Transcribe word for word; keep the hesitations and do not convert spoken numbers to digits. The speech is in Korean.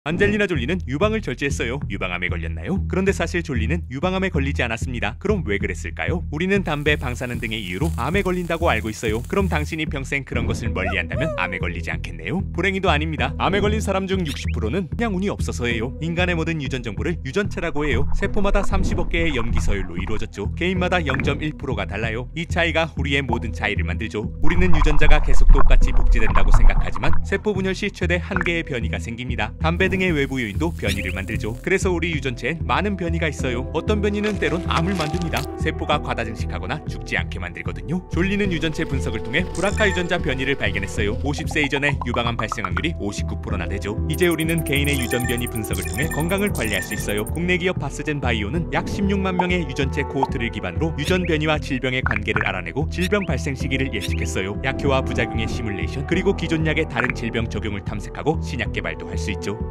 안젤리나 졸리는 유방을 절제했어요. 유방암에 걸렸나요? 그런데 사실 졸리는 유방암에 걸리지 않았습니다. 그럼 왜 그랬을까요? 우리는 담배, 방사능 등의 이유로 암에 걸린다고 알고 있어요. 그럼 당신이 평생 그런 것을 멀리한다면 암에 걸리지 않겠네요? 불행히도 아닙니다. 암에 걸린 사람 중 육십 퍼센트는 그냥 운이 없어서예요. 인간의 모든 유전 정보를 유전체라고 해요. 세포마다 삼십억 개의 염기서열로 이루어졌죠. 개인마다 영 점 일 퍼센트가 달라요. 이 차이가 우리의 모든 차이를 만들죠. 우리는 유전자가 계속 똑같이 복제된다고 생각하지만 세포 분열 시 최대 한 개의 변이가 생깁니다. 담배 등의 외부 요인도 변이를 만들죠. 그래서 우리 유전체엔 많은 변이가 있어요. 어떤 변이는 때론 암을 만듭니다. 세포가 과다 증식하거나 죽지 않게 만들거든요. 졸리는 유전체 분석을 통해 브라카 유전자 변이를 발견했어요. 오십 세 이전에 유방암 발생 확률이 오십구 퍼센트나 되죠. 이제 우리는 개인의 유전 변이 분석을 통해 건강을 관리할 수 있어요. 국내 기업 바스젠 바이오는 약 십육만 명의 유전체 코호트를 기반으로 유전 변이와 질병의 관계를 알아내고 질병 발생 시기를 예측했어요. 약효와 부작용의 시뮬레이션, 그리고 기존 약의 다른 질병 적용을 탐색하고 신약 개발도 할 수 있죠.